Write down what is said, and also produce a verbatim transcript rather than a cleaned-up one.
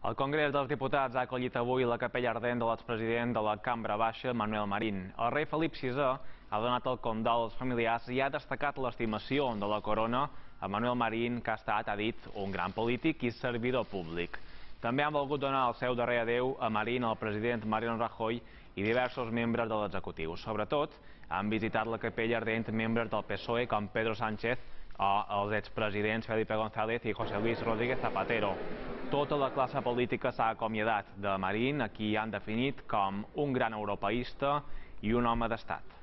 El Congrés dels Diputats ha acollit avui la capella ardent de l'expresident de la Cambra Baixa, Manuel Marín. El rei Felip sisè ha donat el condol als familiars i ha destacat l'estimació de la corona a Manuel Marín, que ha estat, ha dit, un gran polític i servidor públic. També han volgut donar el seu darrer adeu a Marín el president Mariano Rajoy i diversos membres de l'executiu. Sobretot, han visitat la capella ardent membres del P S O E com Pedro Sánchez o els expresidents Felipe González i José Luis Rodríguez Zapatero. Tota la classe política s'ha acomiadat de Marín, a qui han definit com un gran europeista i un home d'estat.